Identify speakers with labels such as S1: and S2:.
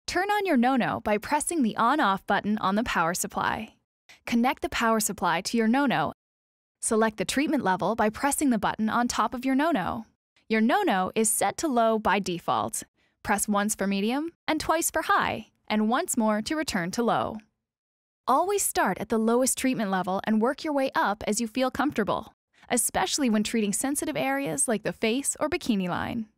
S1: Turn on your no-no by pressing the on-off button on the power supply. Connect the power supply to your no-no. Select the treatment level by pressing the button on top of your no-no. Your no-no is set to low by default. Press once for medium and twice for high, and once more to return to low. Always start at the lowest treatment level and work your way up as you feel comfortable, especially when treating sensitive areas like the face or bikini line.